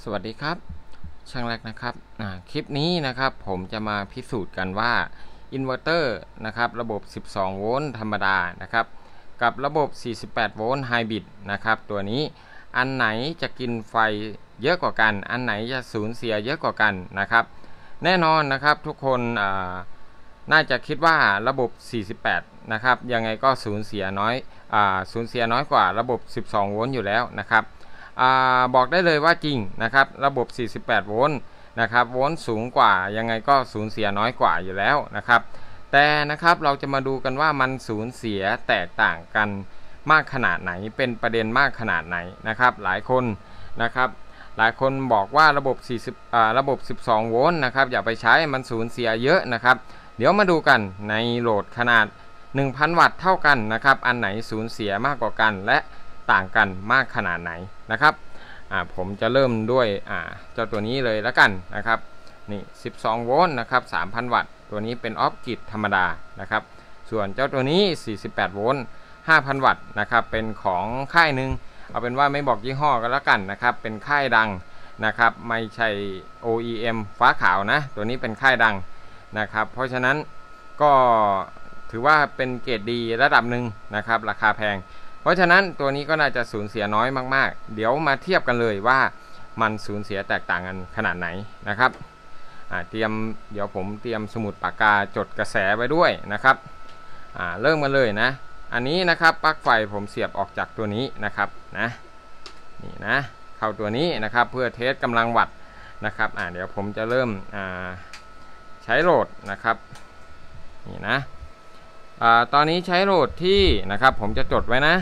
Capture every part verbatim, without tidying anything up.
สวัสดีครับช่างแรกนะครับคลิปนี้นะครับผมจะมาพิสูจน์กันว่าอินเวอร์เตอร์นะครับระบบสิบสองโวลต์ธรรมดานะครับกับระบบสี่สิบแปดโวลต์ไฮบริดนะครับตัวนี้อันไหนจะกินไฟเยอะกว่ากันอันไหนจะสูญเสียเยอะกว่ากันนะครับแน่นอนนะครับทุกคนน่าจะคิดว่าระบบสี่สิบแปดนะครับยังไงก็สูญเสียน้อยอ่าสูญเสียน้อยกว่าระบบสิบสองโวลต์อยู่แล้วนะครับอบอกได้เลยว่าจริงนะครับระบบสี่สิบแปดโวลต์นะครับโวลต์สูงกว่ายังไงก็สูญเสียน้อยกว่าอยู่แล้วนะครับแต่นะครับเราจะมาดูกันว่ามันสูญเสียแตกต่างกันมากขนาดไหนเป็นประเด็นมากขนาดไหนนะครับหลายคนนะครับหลายคนบอกว่าระบบ40อ่าระบบสิบสองโวลต์นะครับอย่าไปใช้มันสูญเสียเยอะนะครับเดี๋ยวมาดูกันในโหลดขนาด หนึ่งพัน วัตต์เท่ากันนะครับอันไหนสูญเสียมากกว่ากันและต่างกันมากขนาดไหนนะครับอ่าผมจะเริ่มด้วยอ่าเจ้าตัวนี้เลยแล้วกันนะครับนี่สิบสองโวลต์นะครับ สามพัน วัตต์ตัวนี้เป็นออฟกริดธรรมดานะครับส่วนเจ้าตัวนี้สี่สิบแปดโวลต์ ห้าพัน วัตต์นะครับเป็นของค่ายหนึ่งเอาเป็นว่าไม่บอกยี่ห้อกันแล้วกันนะครับเป็นค่ายดังนะครับไม่ใช่ โอ อี เอ็ม ฟ้าขาวนะตัวนี้เป็นค่ายดังนะครับเพราะฉะนั้นก็ถือว่าเป็นเกรดดีระดับหนึ่งนะครับราคาแพงเพราะฉะนั้นตัวนี้ก็น่าจะสูญเสียน้อยมากๆเดี๋ยวมาเทียบกันเลยว่ามันสูญเสียแตกต่างกันขนาดไหนนะครับเตรียมเดี๋ยวผมเตรียมสมุดปากกาจดกระแสไว้ด้วยนะครับเริ่มกันเลยนะอันนี้นะครับปลั๊กไฟผมเสียบออกจากตัวนี้นะครับนะนี่นะเข้าตัวนี้นะครับเพื่อเทสกำลังวัตต์นะครับอ่าเดี๋ยวผมจะเริ่มอ่าใช้โหลดนะครับนี่นะอ่าตอนนี้ใช้โหลดที่นะครับผมจะจดไว้นะ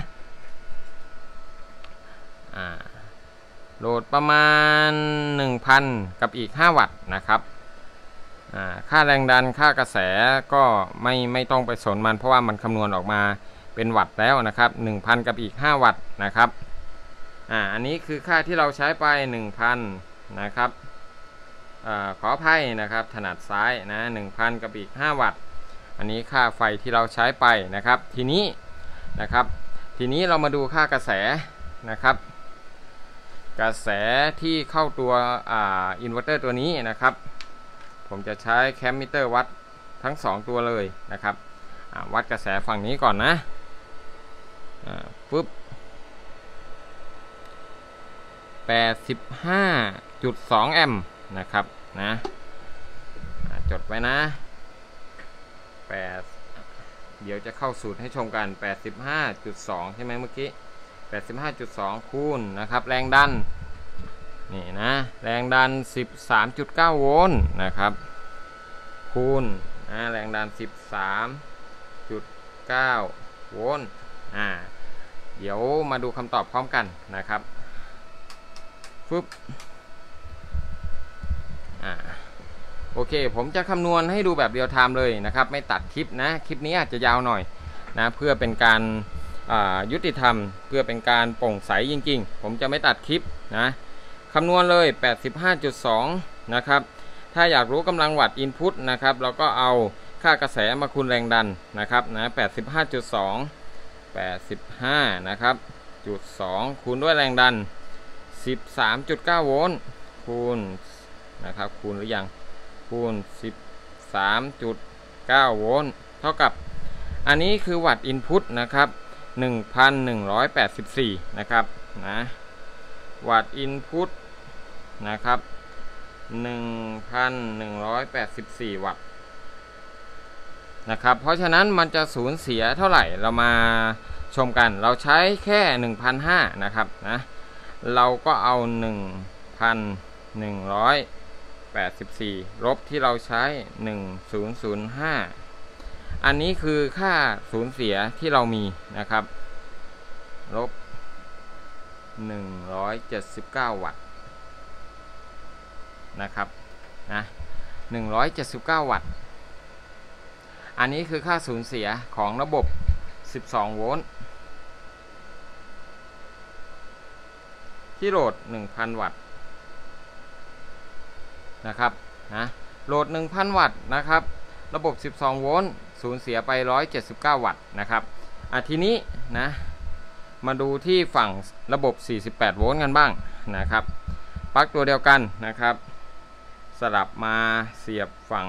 อ่าโหลดประมาณ หนึ่งพัน กับอีกห้าวัตต์นะครับอ่าค่าแรงดันค่ากระแสก็ไม่ไม่ต้องไปสนมันเพราะว่ามันคำนวณออกมาเป็นวัตต์แล้วนะครับ หนึ่งพัน กับอีกห้าวัตต์นะครับอ่าอันนี้คือค่าที่เราใช้ไป หนึ่งพัน นะครับอ่าขออภัยนะครับถนัดซ้ายนะ หนึ่งพัน กับอีกห้าวัตต์อันนี้ค่าไฟที่เราใช้ไปนะครับทีนี้นะครับทีนี้เรามาดูค่ากระแสนะครับกระแสที่เข้าตัวอ่าอินเวอร์เตอร์ตัวนี้นะครับผมจะใช้แคมมิเตอร์วัดทั้งสองตัวเลยนะครับวัดกระแสฝั่งนี้ก่อนนะปึ๊บ แปดสิบห้าจุดสอง แอมป์นะครับนะจดไว้นะแปดเดี๋ยวจะเข้าสูตรให้ชมกัน แปดสิบห้าจุดสอง ใช่ไหมเมื่อกี้ แปดสิบห้าจุดสอง คูณนะครับแรงดันนี่นะแรงดัน สิบสามจุดเก้า โวลต์นะครับคูณนะแรงดัน สิบสามจุดเก้า โวลต์อ่าเดี๋ยวมาดูคำตอบพร้อมกันนะครับฟึบอ่าโอเคผมจะคำนวณให้ดูแบบเรียลไทม์เลยนะครับไม่ตัดคลิปนะคลิปนี้อาจจะยาวหน่อยนะเพื่อเป็นการยุติธรรมเพื่อเป็นการโปร่งใสจริงๆผมจะไม่ตัดคลิปนะคำนวณเลย แปดสิบห้าจุดสอง นะครับถ้าอยากรู้กำลังวัตต์อินพุตนะครับเราก็เอาค่ากระแสมาคูณแรงดันนะครับนะ แปดสิบห้าจุดสอง แปดสิบห้านะครับจุดสองคูณด้วยแรงดัน สิบสามจุดเก้า โวลต์คูณนะครับคูณหรือยังคูณ สิบสามจุดเก้า โวลต์เท่ากับอันนี้คือวัตต์อินพุตนะครับ หนึ่งพันหนึ่งร้อยแปดสิบสี่ นะครับนะวัตต์อินพุตนะครับ หนึ่งพันหนึ่งร้อยแปดสิบสี่ วัตต์นะครับเพราะฉะนั้นมันจะสูญเสียเท่าไหร่เรามาชมกันเราใช้แค่ หนึ่งพันห้าร้อย นะครับนะเราก็เอา หนึ่งพันหนึ่งร้อยแปดสิบสี่ ลบที่เราใช้ หนึ่งพันห้าร้อย อันนี้คือค่าสูญเสียที่เรามีนะครับลบหนึ่งร้อยเจ็ดสิบเก้า วัตต์นะครับนะหนึ่งร้อยเจ็ดสิบเก้า วัตต์อันนี้คือค่าสูญเสียของระบบสิบสองโวลต์ที่โหลด หนึ่งพัน วัตต์นะครับนะโหลด หนึ่งพัน วัตต์นะครับระบบสิบสองโวลต์สูญเสียไปหนึ่งร้อยเจ็ดสิบเก้า วัตต์นะครับอ่ะทีนี้นะมาดูที่ฝั่งระบบสี่สิบแปดโวลต์กันบ้างนะครับปลั๊กตัวเดียวกันนะครับสลับมาเสียบฝั่ง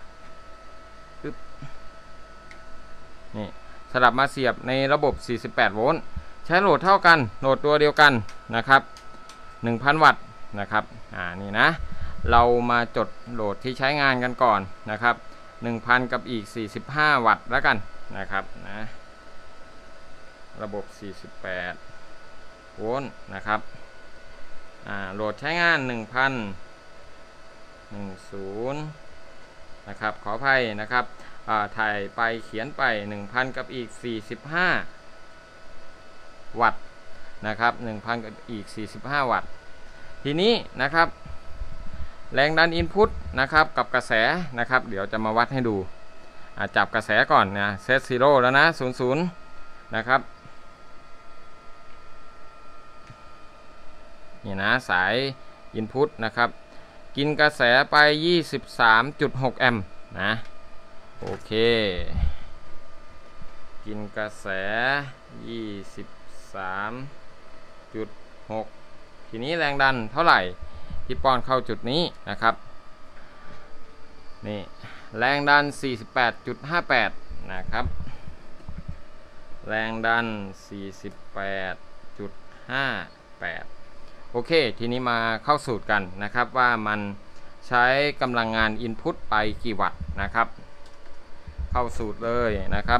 นี่สลับมาเสียบในระบบสี่สิบแปดโวลต์ใช้โหลดเท่ากันโหลดตัวเดียวกันนะครับ หนึ่งพัน วัตต์นะครับอ่านี่นะเรามาจดโหลดที่ใช้งานกันก่อนนะครับ หนึ่งพัน กับอีกสี่สิบห้าวัตต์แล้วกันนะครับนะระบบสี่สิบแปดโวลต์นะครับอ่าโหลดใช้งาน หนึ่งพัน หนึ่งสิบนะครับขออภัยนะครับอ่าถ่ายไปเขียนไป หนึ่งพัน กับอีกสี่สิบห้าวัตต์นะครับ หนึ่งพัน กับอีกสี่สิบห้าวัตต์ทีนี้นะครับแรงดันอินพุตนะครับกับกระแสนะครับเดี๋ยวจะมาวัดให้ดูจับกระแสก่อนนะเซตซีโร่แล้วนะศูนย์ ศูนย์นะครับนี่นะสายอินพุตนะครับกินกระแสไป ยี่สิบสามจุดหก แอมป์นะโอเคกินกระแส ยี่สิบสามจุดหก ทีนี้แรงดันเท่าไหร่ที่ป้อนเข้าจุดนี้นะครับนี่แรงดัน สี่สิบแปดจุดห้าแปด นะครับแรงดัน สี่สิบแปดจุดห้าแปด โอเคทีนี้มาเข้าสูตรกันนะครับว่ามันใช้กำลังงาน Input ไปกี่วัตต์นะครับเข้าสูตรเลยนะครับ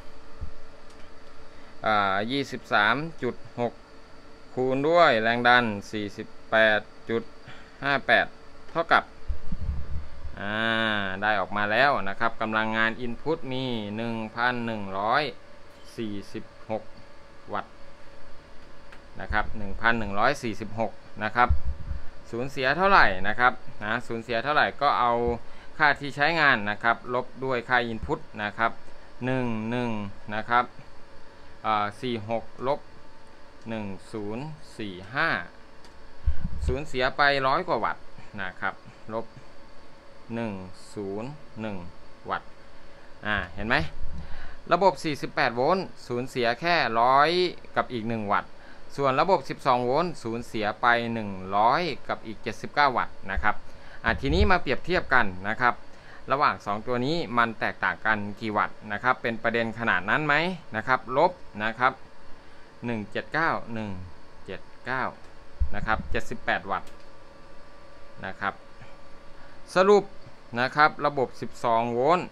อ่า ยี่สิบสามจุดหก คูณด้วยแรงดัน สี่สิบแปดจุดห้าแปด เท่ากับอ่าได้ออกมาแล้วนะครับกำลังงาน Input มี หนึ่งพันหนึ่งร้อยสี่สิบหก วัตต์นะครับ หนึ่งพันหนึ่งร้อยสี่สิบหก นะครับสูญเสียเท่าไหร่นะครับนะสูญเสียเท่าไหร่ก็เอาค่าที่ใช้งานนะครับลบด้วยค่า Input นะครับหนึ่ง หนึ่งนะครับอ่าสี่สิบหกลบหนึ่งพันสี่สิบห้าสูญเสียไปร้อยกว่าวัตต์นะครับลบหนึ่งพันหนึ่งวัตต์อ่าเห็นไหมระบบสี่สิบแปดโวลต์สูญเสียแค่หนึ่งร้อยกับอีกหนึ่งวัตต์ส่วนระบบสิบสองโวลต์สูญเสียไปหนึ่งร้อยกับอีกเจ็ดสิบเก้าวัตต์นะครับอ่าทีนี้มาเปรียบเทียบกันนะครับระหว่างสองตัวนี้มันแตกต่างกันกี่วัตต์นะครับเป็นประเด็นขนาดนั้นไหมนะครับลบนะครับหนึ่งพันเจ็ดสิบเก้า หนึ่งพันเจ็ดสิบเก้านะครับเจ็ดสิบแปดวัตต์นะครับสรุปนะครับระบบสิบสองโวลต์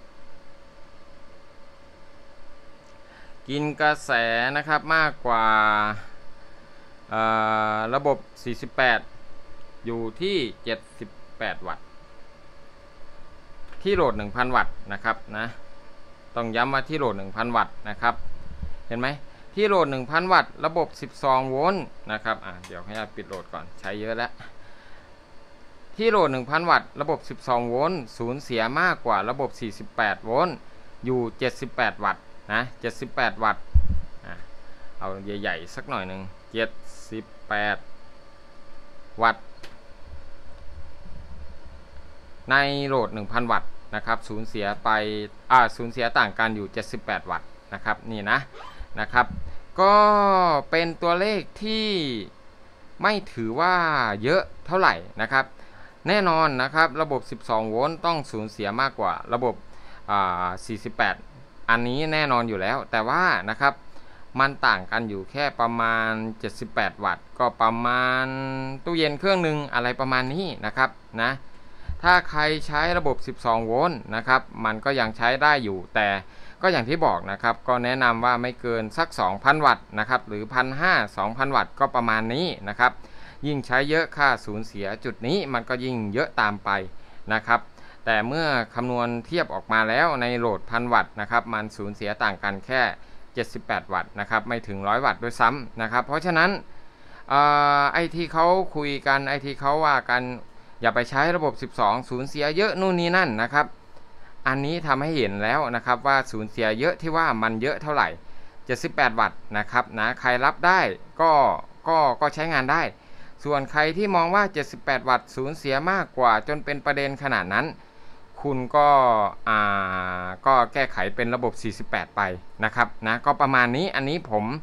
กินกระแสนะครับมากกว่าระบบสี่สิบแปดอยู่ที่เจ็ดสิบแปดวัตต์ที่โหลด หนึ่งพัน วัตต์นะครับนะต้องย้ำว่าที่โหลด หนึ่งพัน วัตต์นะครับเห็นไหมที่โหลด หนึ่งพัน วัตต์ระบบสิบสองโวลต์นะครับอ่ะเดี๋ยวให้ปิดโหลดก่อนใช้เยอะแล้วที่โหลด หนึ่งพัน วัตต์ระบบสิบสองโวลต์สูญเสียมากกว่าระบบสี่สิบแปดโวลต์อยู่เจ็ดสิบแปดวัตต์นะเจ็ดสิบแปดวัตต์อ่ะเอาใหญ่ๆสักหน่อยหนึ่งเจ็ดสิบแปดวัตต์ในโหลด หนึ่งพัน วัตต์นะครับสูญเสียไปอ่าสูญเสียต่างกันอยู่เจ็ดสิบแปดวัตต์นะครับนี่นะนะครับก็เป็นตัวเลขที่ไม่ถือว่าเยอะเท่าไหร่นะครับแน่นอนนะครับระบบสิบสองโวลต์ต้องสูญเสียมากกว่าระบบอ่าสี่สิบแปดอันนี้แน่นอนอยู่แล้วแต่ว่านะครับมันต่างกันอยู่แค่ประมาณเจ็ดสิบแปดวัตต์ก็ประมาณตู้เย็นเครื่องหนึ่งอะไรประมาณนี้นะครับนะถ้าใครใช้ระบบสิบสองโวลต์นะครับมันก็ยังใช้ได้อยู่แต่ก็อย่างที่บอกนะครับก็แนะนำว่าไม่เกินสัก สองพัน วัตต์นะครับหรือ หนึ่งพันห้าร้อย สองพัน วัตต์ก็ประมาณนี้นะครับยิ่งใช้เยอะค่าสูญเสียจุดนี้มันก็ยิ่งเยอะตามไปนะครับแต่เมื่อคำนวณเทียบออกมาแล้วในโหลด หนึ่งพัน วัตต์นะครับมันสูญเสียต่างกันแค่เจ็ดสิบแปดวัตต์นะครับไม่ถึงหนึ่งร้อยวัตต์ด้วยซ้ำนะครับเพราะฉะนั้นไอที่เขาคุยกันไอที่เขาว่ากันอย่าไปใช้ระบบสิบสองสูญเสียเยอะนู่นนี่นั่นนะครับอันนี้ทำให้เห็นแล้วนะครับว่าสูญเสียเยอะที่ว่ามันเยอะเท่าไหร่เจ็ดสิบแปดวัตต์นะครับนะใครรับได้ก็ก็ก็ใช้งานได้ส่วนใครที่มองว่าเจ็ดสิบแปดวัตต์สูญเสียมากกว่าจนเป็นประเด็นขนาดนั้นคุณก็อ่าก็แก้ไขเป็นระบบสี่สิบแปดไปนะครับนะก็ประมาณนี้อันนี้ผม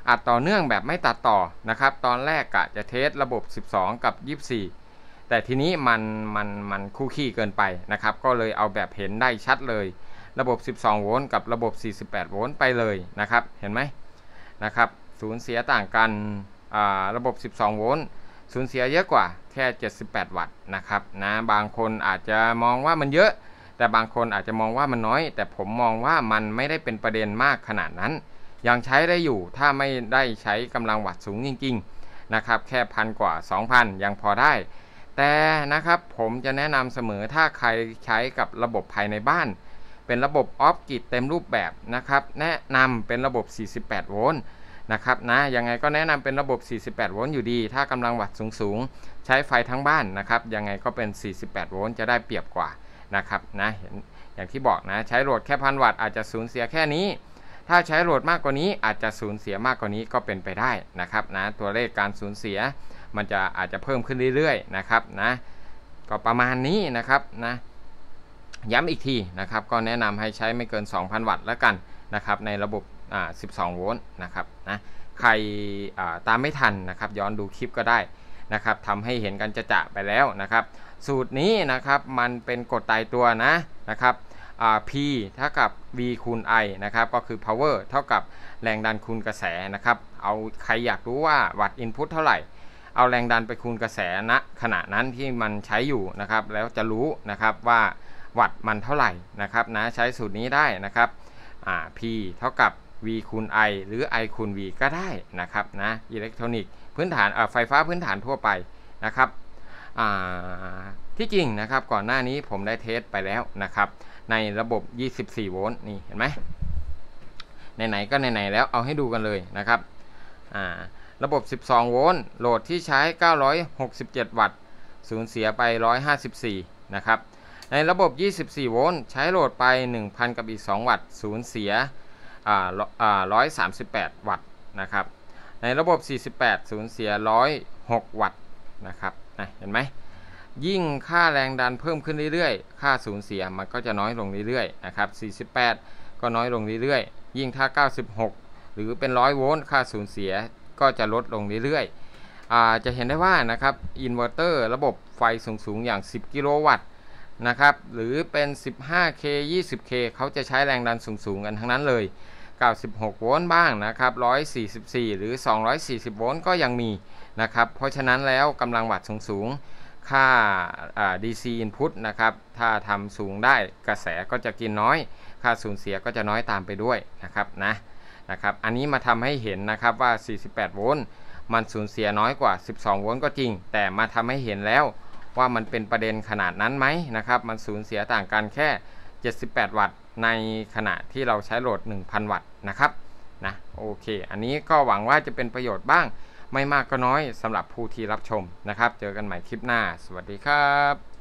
อัดต่อเนื่องแบบไม่ตัดต่อนะครับตอนแรกกะจะเทสระบบสิบสองกับยี่สิบสี่แต่ทีนี้มันมันมันคู่ขี้เกินไปนะครับก็เลยเอาแบบเห็นได้ชัดเลยระบบสิบสองโวลต์กับระบบสี่สิบแปดโวลต์ไปเลยนะครับเห็นไหมนะครับสูญเสียต่างกันระบบสิบสองโวลต์สูญเสียเยอะกว่าแค่เจ็ดสิบแปดวัตต์นะครับนะบางคนอาจจะมองว่ามันเยอะแต่บางคนอาจจะมองว่ามันน้อยแต่ผมมองว่ามันไม่ได้เป็นประเด็นมากขนาดนั้นยังใช้ได้อยู่ถ้าไม่ได้ใช้กำลังวัตต์สูงจริงๆนะครับแค่พันกว่า สองพัน ยังพอได้แต่นะครับผมจะแนะนำเสมอถ้าใครใช้กับระบบภายในบ้านเป็นระบบออฟกิดเต็มรูปแบบนะครับแนะนำเป็นระบบสี่สิบแปดโวลต์นะครับนะยังไงก็แนะนำเป็นระบบสี่สิบแปดโวลต์อยู่ดีถ้ากำลังวัตต์สูงๆใช้ไฟทั้งบ้านนะครับยังไงก็เป็นสี่สิบแปดโวลต์จะได้เปรียบกว่านะครับนะเห็นอย่างที่บอกนะใช้โหลดแค่พันวัตต์อาจจะสูญเสียแค่นี้ถ้าใช้โหลดมากกว่านี้อาจจะสูญเสียมากกว่านี้ก็เป็นไปได้นะครับนะตัวเลขการสูญเสียมันจะอาจจะเพิ่มขึ้นเรื่อยๆนะครับนะก็ประมาณนี้นะครับนะย้ำอีกทีนะครับก็แนะนำให้ใช้ไม่เกิน สองพัน วัตต์แล้วกันนะครับในระบบอ่าสิบสองโวลต์นะครับนะใครตามไม่ทันนะครับย้อนดูคลิปก็ได้นะครับทำให้เห็นกันจะจะไปแล้วนะครับสูตรนี้นะครับมันเป็นกฎตายตัวนะนะครับ P เท่ากับ V คูณ I นะครับก็คือ power เท่ากับแรงดันคูณกระแสนะครับเอาใครอยากรู้ว่าวัตต์ input เท่าไหร่เอาแรงดันไปคูณกระแสณขณะนั้นที่มันใช้อยู่นะครับแล้วจะรู้นะครับว่าวัตต์มันเท่าไหร่นะครับนะใช้สูตรนี้ได้นะครับอ่า P เท่ากับ V คูณ I หรือ I คูณ V ก็ได้นะครับนะอิเล็กทรอนิกส์พื้นฐานไฟฟ้าพื้นฐานทั่วไปนะครับที่จริงนะครับก่อนหน้านี้ผมได้เทสไปแล้วนะครับในระบบยี่สิบสี่โวลต์นี่เห็นไหมไหนๆก็ไหนๆแล้วเอาให้ดูกันเลยนะครับระบบสิบสองโวลต์โหลดที่ใช้เก้าร้อยหกสิบเจ็ดวัตต์สูญเสียไปหนึ่งร้อยห้าสิบสี่นะครับในระบบยี่สิบสี่โวลต์ใช้โหลดไป หนึ่งพัน กับอีกสองวัตต์สูญเสียอ่าอ่าหนึ่งร้อยสามสิบแปดวัตต์นะครับในระบบสี่สิบแปดสูญเสียหนึ่งร้อยหกวัตต์นะครับนะเห็นไหมยิ่งค่าแรงดันเพิ่มขึ้นเรื่อยๆค่าสูญเสียมันก็จะน้อยลงเรื่อยๆนะครับสี่สิบแปดก็น้อยลงเรื่อยๆยิ่งถ้าเก้าสิบหกหรือเป็นหนึ่งร้อยโวลต์ค่าสูญเสียก็จะลดลงเรื่อยๆอ่าจะเห็นได้ว่านะครับอินเวอร์เตอร์ระบบไฟสูงๆอย่างสิบกิโลวัตต์นะครับหรือเป็น สิบห้าเค ยี่สิบเค เขาจะใช้แรงดันสูงๆกันทั้งนั้นเลยเก้าสิบหกโวลต์บ้างนะครับหนึ่งร้อยสี่สิบสี่หรือสองร้อยสี่สิบโวลต์ก็ยังมีนะครับเพราะฉะนั้นแล้วกำลังวัตต์สูงๆค่า ดี ซี input นะครับถ้าทำสูงได้กระแสก็จะกินน้อยค่าสูญเสียก็จะน้อยตามไปด้วยนะครับนะนะครับอันนี้มาทำให้เห็นนะครับว่าสี่สิบแปดโวลต์มันสูญเสียน้อยกว่าสิบสองโวลต์ก็จริงแต่มาทำให้เห็นแล้วว่ามันเป็นประเด็นขนาดนั้นไหมนะครับมันสูญเสียต่างกันแค่เจ็ดสิบแปดวัตต์ในขณะที่เราใช้โหลด หนึ่งพัน วัตต์นะครับนะโอเคอันนี้ก็หวังว่าจะเป็นประโยชน์บ้างไม่มากก็น้อยสำหรับผู้ที่รับชมนะครับเจอกันใหม่คลิปหน้าสวัสดีครับ